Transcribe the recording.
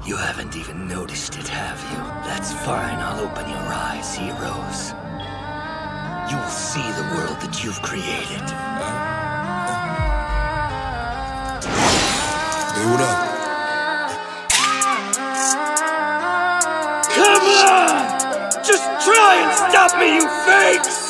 You haven't even noticed it, have you? That's fine, I'll open your eyes, heroes. You will see the world that you've created. Hey, what up? Come on! Just try and stop me, you fakes!